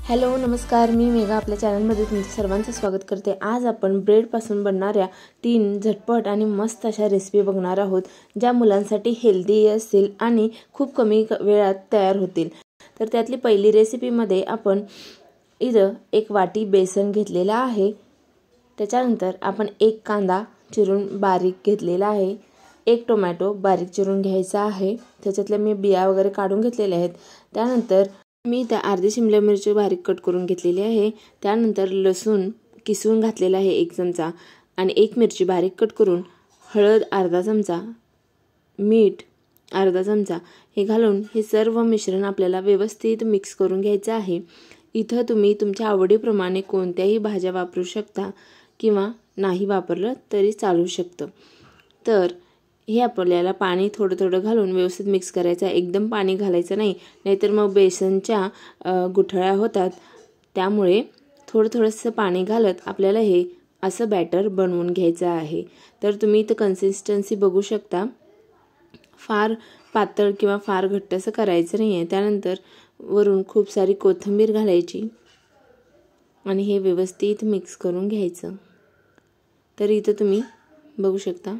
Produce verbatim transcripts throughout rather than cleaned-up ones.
Hello नमस्कार, मी मेघा आपल्या चॅनलमध्ये तुमचं सर्वांचं स्वागत करते। आज आपण ब्रेडपासून बनणाऱ्या तीन झटपट आणि मस्त अशा रेसिपी बघणार आहोत, ज्या मुलांसाठी हेल्दी असतील आणि खूप कमी वेळात तयार होतील। तर त्यातली पहिली रेसिपीमध्ये आपण इथं एक वाटी बेसन घेतलेला आहे। त्याच्यानंतर आपण एक कांदा चिरून बारीक घेतलेला आहे, एक टोमॅटो बारीक चिरून घ्यायचा आहे, त्याच्यातल्या मी बिया वगैरे काढून घेतलेल्या आहेत। त्यानंतर मी त्या अर्धी शिमला मिरची बारीक कट करून घेतलेली आहे। त्यानंतर लसूण किसून घातलेला आहे एक चमचा आणि एक मिरची बारीक कट करून, हळद अर्धा चमचा, मीठ अर्धा चमचा हे घालून हे सर्व मिश्रण आपल्याला व्यवस्थित मिक्स करून घ्यायचे आहे। इथं तुम्ही तुमच्या आवडीप्रमाणे कोणत्याही भाज्या वापरू शकता किंवा नाही वापरलं तरी चालू शकतं। तर हे आपल्याला पाणी थोडं थोडं घालून व्यवस्थित मिक्स करायचं आहे। एकदम पाणी घालायचं नाही, नाहीतर मग बेसनच्या गुठळ्या होतात। त्यामुळे थोडं थोडंसं पाणी घालत आपल्याला हे असं बॅटर बनवून घ्यायचं आहे। तर तुम्ही इथं कन्सिस्टन्सी बघू शकता, फार पातळ किंवा फार घट्ट असं करायचं नाही आहे। त्यानंतर वरून खूप सारी कोथिंबीर घालायची आणि हे व्यवस्थित मिक्स करून घ्यायचं। तर इथं तुम्ही बघू शकता।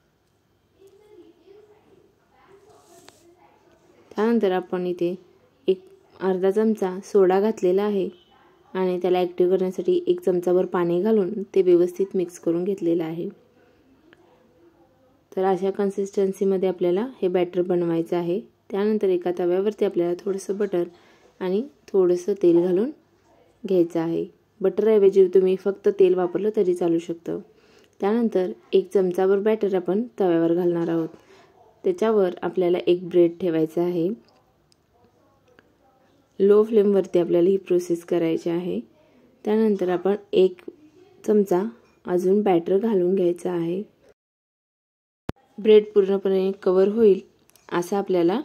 त्यानंतर आपण इथे एक अर्धा चमचा सोडा घातलेला आहे आणि त्याला ॲक्टिव्ह करण्यासाठी एक चमचाभर पाणी घालून ते व्यवस्थित मिक्स करून घेतलेलं आहे। तर अशा कन्सिस्टन्सीमध्ये आपल्याला हे बॅटर बनवायचं आहे। त्यानंतर एका तव्यावरती आपल्याला थोडंसं बटर आणि थोडंसं तेल घालून घ्यायचं आहे। बटरऐवजी तुम्ही फक्त तेल वापरलं तरी चालू शकतं। त्यानंतर एक चमचाभर बॅटर आपण तव्यावर घालणार आहोत। त्याच्यावर आपल्याला एक ब्रेड ठेवायचा आहे। लो फ्लेमवरती आपल्याला ही प्रोसेस करायची आहे। त्यानंतर आपण एक चमचा अजून बॅटर घालून घ्यायचा आहे। ब्रेड पूर्णपणे कव्हर होईल असं आपल्याला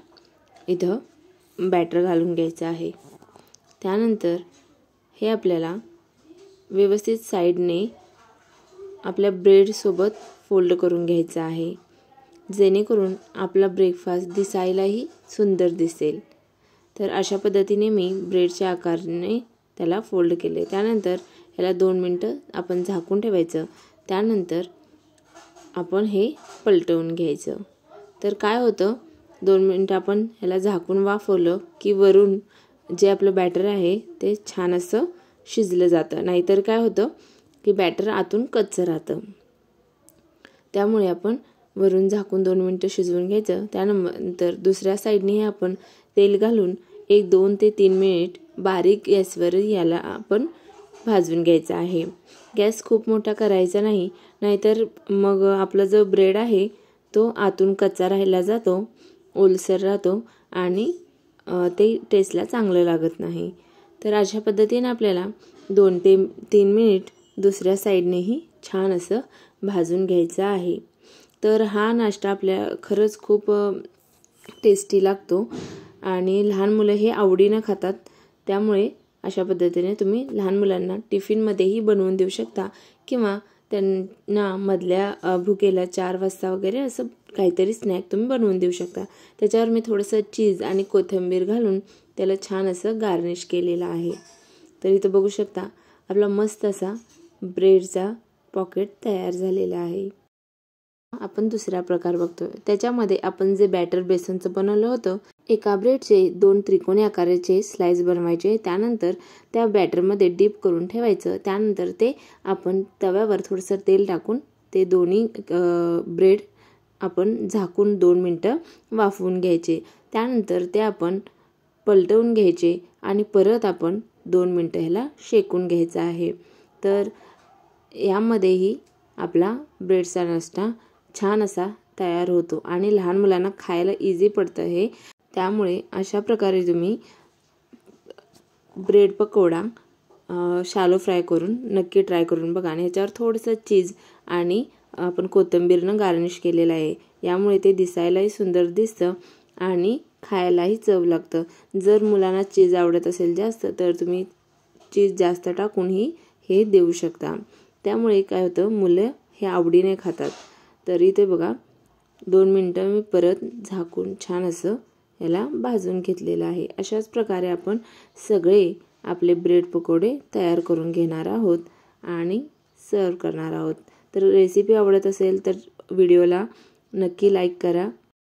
इथं बॅटर घालून घ्यायचं आहे। त्यानंतर हे आपल्याला व्यवस्थित साईडने आपल्या ब्रेडसोबत फोल्ड करून घ्यायचं आहे, जेणेकरून आपला ब्रेकफास्ट दिसायलाही सुंदर दिसेल। तर अशा पद्धतीने मी ब्रेडच्या आकाराने त्याला फोल्ड केले। त्यानंतर याला दोन मिनटं आपण झाकून ठेवायचं। त्यानंतर आपण हे पलटवून घ्यायचं। तर काय होतं, दोन मिनटं आपण ह्याला झाकून वाफवलं की वरून जे आपलं बॅटर आहे ते छान असं शिजलं जातं, नाहीतर काय होतं की बॅटर आतून कच्चं राहतं। त्यामुळे आपण वरून झाकून दोन मिनटं शिजवून घ्यायचं। त्यानंतर दुसऱ्या साईडने आपण तेल घालून एक दोन ते तीन मिनिट बारीक गॅसवर याला आपण भाजून घ्यायचं आहे। गॅस खूप मोठा करायचा नाही, नाहीतर मग आपला जो ब्रेड आहे तो आतून कच्चा राहिला जातो, ओलसर राहतो आणि ते टेस्टला चांगलं लागत नाही। तर अशा पद्धतीने आपल्याला दोन ते तीन मिनिट दुसऱ्या साईडनेही छान असं भाजून घ्यायचं आहे। तर हा नाश्ता आपल्या खरंच खूप टेस्टी लागतो आणि लहान मुलं हे आवडीनं खातात। त्यामुळे अशा पद्धतीने तुम्ही लहान मुलांना टिफिनमध्येही बनवून देऊ शकता किंवा त्यांना मधल्या भुकेला चार वाजता वगैरे असं काहीतरी स्नॅक तुम्ही बनवून देऊ शकता। त्याच्यावर मी थोडंसं चीज आणि कोथिंबीर घालून त्याला छान असं गार्निश केलेलं आहे। तर इथं बघू शकता आपला मस्त असा ब्रेडचा पॉकेट तयार झालेला आहे। आपण दुसरा प्रकार बघतोय। त्याच्यामध्ये आपण जे बॅटर बेसनचं बनवलं होतं, एका ब्रेडचे दोन त्रिकोणी आकाराचे स्लाइस बनवायचे। त्यानंतर त्या बॅटरमध्ये डीप करून ठेवायचं। त्यानंतर ते आपण तव्यावर थोडंसं तेल टाकून ते दोन्ही ब्रेड आपण झाकून दोन मिनटं वाफवून घ्यायचे। त्यानंतर ते आपण पलटवून घ्यायचे आणि परत आपण दोन मिनटं ह्याला शेकून घ्यायचं आहे। तर यामध्येही आपला ब्रेडचा नाश्ता छान असा तयार होतो आणि लहान मुलांना खायला इझी पडतं हे। त्यामुळे अशा प्रकारे तुम्ही ब्रेड पकोडा शालो फ्राय करून नक्की ट्राय करून बघा। आणि ह्याच्यावर थोडंसं चीज आणि आपण कोथिंबीरनं गार्निश केलेलं आहे, यामुळे ते दिसायलाही सुंदर दिसतं आणि खायलाही चव लागतं। जर मुलांना चीज आवडत असेल जास्त तर तुम्ही चीज जास्त टाकूनही हे देऊ शकता। त्यामुळे काय होतं, मुलं हे आवडीने खातात। तर इथे बघा दोन मिनटं मी परत झाकून छान असं याला भाजून घेतलेलं आहे। अशाच प्रकारे आपण सगळे आपले ब्रेड पकोडे तयार करून घेणार आहोत आणि सर्व करणार आहोत। तर रेसिपी आवडत असेल तर व्हिडिओला नक्की लाईक करा।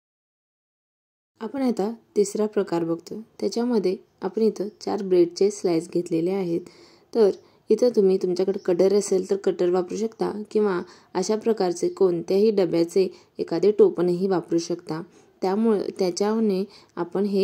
आपण आता तिसरा प्रकार बघतो। त्याच्यामध्ये आपण इथं चार ब्रेडचे स्लाइस घेतलेले आहेत। तर इथं तुम्ही तुमच्याकडे कटर असेल तर कटर वापरू शकता किंवा अशा प्रकारचे कोणत्याही डब्याचे एखादे टोपणही वापरू शकता। त्यामुळे त्याच्याने आपण हे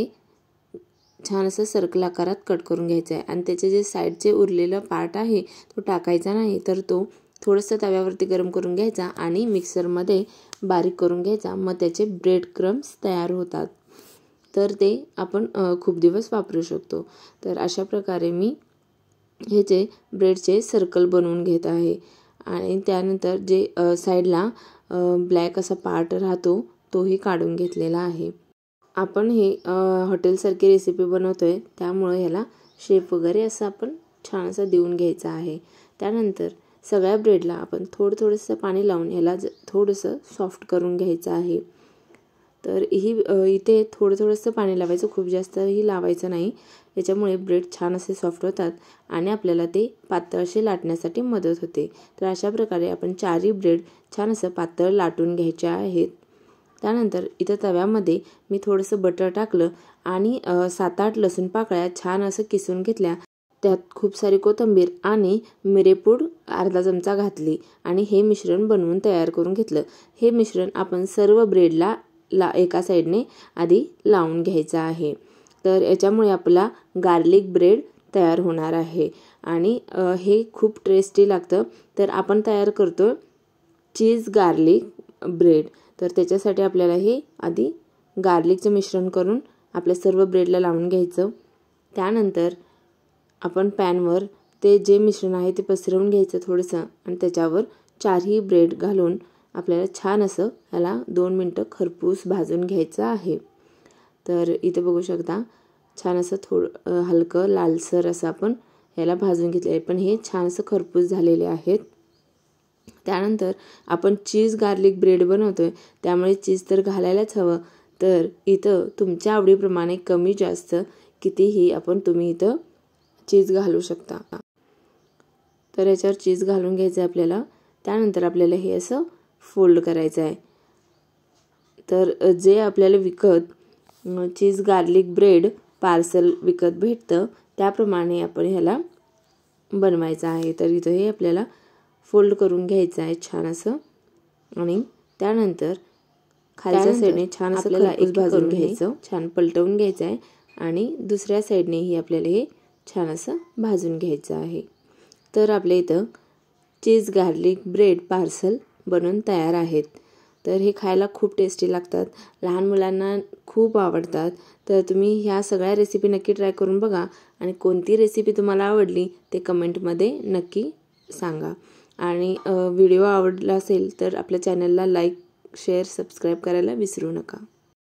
छान असं सर्कल आकारात कट करून घ्यायचं आहे आणि त्याचे जे साइडचे उरलेला पार्ट आहे तो टाकायचा नाही, तर तो थोडंसं तव्यावरती गरम करून घ्यायचा आणि मिक्सरमध्ये बारीक करून घ्यायचा। मग त्याचे ब्रेड क्रम्स तयार होतात, तर ते आपण खूप दिवस वापरू शकतो। तर अशा प्रकारे मी हे जे ब्रेडचे सर्कल बनवून घेत आहे आणि त्यानंतर जे साईडला ब्लॅक असा पार्ट राहतो तोही काढून घेतलेला आहे। आपण हे हॉटेलसारखी रेसिपी बनवतोय, त्यामुळे ह्याला शेप वगैरे असं आपण छान असं देऊन घ्यायचं आहे। त्यानंतर सगळ्या ब्रेडला आपण थोडं थोडंसं पाणी लावून ह्याला थोडंसं सॉफ्ट करून घ्यायचं आहे। तर ही इथे थोडं थोडंसं पाणी लावायचं, खूप जास्तही लावायचं नाही, याच्यामुळे ब्रेड छान असे सॉफ्ट होतात आणि आपल्याला ते पातळ असे लाटण्यासाठी मदत होते। तर अशा प्रकारे आपण चारही ब्रेड छान असं पातळ लाटून घ्यायचे आहेत। त्यानंतर इथं तव्यामध्ये मी थोडंसं बटर टाकलं आणि सात आठ लसूण पाकळ्या छान असं किसून घेतल्या। त्यात खूप सारी कोथिंबीर आणि मिरेपूड अर्धा चमचा घातली आणि हे मिश्रण बनवून तयार करून घेतलं। हे मिश्रण आपण सर्व ब्रेडला ला एका साईडने आधी लावून घ्यायचं आहे। तर याच्यामुळे आपला गार्लिक ब्रेड तयार होणार आहे आणि हे खूप टेस्टी लागतं। तर आपण तयार करतो चीज गार्लिक ब्रेड। तर त्याच्यासाठी आपल्याला हे आधी गार्लिकचं मिश्रण करून आपल्या सर्व ब्रेडला लावून घ्यायचं। त्यानंतर आपण पॅनवर ते जे मिश्रण आहे ते पसरवून घ्यायचं थोडंसं आणि त्याच्यावर चारही ब्रेड घालून आपल्याला छान असं याला दोन मिनटं खरपूस भाजून घ्यायचं आहे। तर इथे बघू शकता छान असं थोडं हलकं लालसर असं आपण याला भाजून घेतले आहे, पण हे छान असं खरपूस झालेले आहेत। त्यानंतर आपण चीज गार्लिक ब्रेड बनवतोय, त्यामुळे चीज तर घालायलाच हवं। तर इथं तुमच्या आवडीप्रमाणे कमी जास्त कितीही आपण तुम्ही इथं चीज घालू शकता। तर याच्यावर चीज घालून घ्यायचं आहे आपल्याला। त्यानंतर आपल्याला हे असं फोल्ड करायचं आहे। तर जे आपल्याला विकत चीज गार्लिक ब्रेड पार्सल विकत भेटतं त्याप्रमाणे आपण ह्याला बनवायचं आहे। तर इथं हे आपल्याला फोल्ड करून घ्यायचं आहे छान असं आणि त्यानंतर खालच्या साईडने छान असं आपल्याला एक भाजून घ्यायचं, छान पलटवून घ्यायचं आहे आणि दुसऱ्या साईडनेही आपल्याला हे छान असं भाजून घ्यायचं आहे। तर आपल्या इथं चीज गार्लिक ब्रेड पार्सल बनवून तयार आहेत। तर हे खायला खूप टेस्टी लागतात, लहान मुलांना खूप आवडतात। तर तुम्ही ह्या सगळ्या रेसिपी नक्की ट्राय करून बघा आणि कोणती रेसिपी तुम्हाला आवडली ते कमेंटमध्ये नक्की सांगा। आणि व्हिडिओ आवडला असेल तर आपल्या चॅनलला लाईक शेअर सबस्क्राईब करायला विसरू नका।